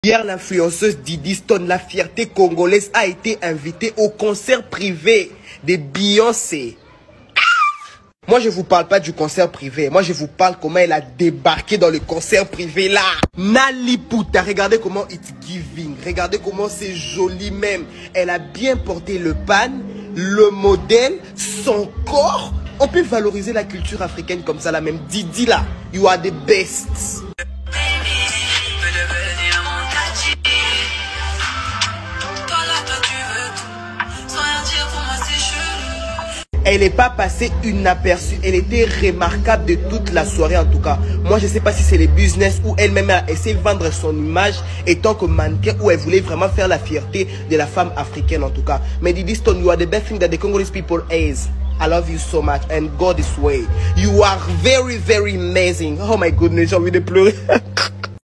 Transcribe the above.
Hier, l'influenceuse Didi Stone, la fierté congolaise, a été invitée au concert privé de Beyoncé. Moi, je vous parle pas du concert privé. Moi, je vous parle comment elle a débarqué dans le concert privé là. Naliputa, regardez comment it's giving. Regardez comment c'est joli même. Elle a bien porté le pan, le modèle, son corps. On peut valoriser la culture africaine comme ça là même. Didi là, you are the best. Elle n'est pas passée inaperçue, elle était remarquable de toute la soirée en tout cas. Moi je ne sais pas si c'est le business ou elle-même a essayé de vendre son image étant que mannequin ou elle voulait vraiment faire la fierté de la femme africaine en tout cas. Mais Didi Stone, you are the best thing that the Congolese people is. I love you so much and God is way. You are very very amazing. Oh my goodness, j'ai envie de pleurer.